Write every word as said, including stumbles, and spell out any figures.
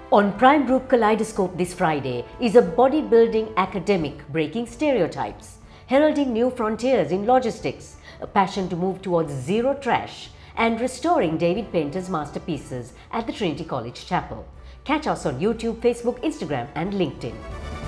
On Prime Group Kaleidoscope this Friday is a bodybuilding academic breaking stereotypes, heralding new frontiers in logistics, a passion to move towards zero trash, and restoring David Paynter's masterpieces at the Trinity College Chapel. Catch us on YouTube, Facebook, Instagram and LinkedIn.